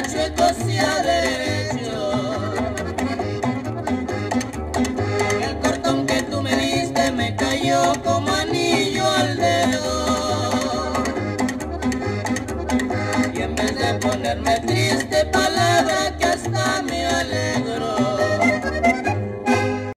chueco hacia derecho. El cortón que tú me diste me cayó como anillo al dedo. Y en vez de ponerme triste, palabra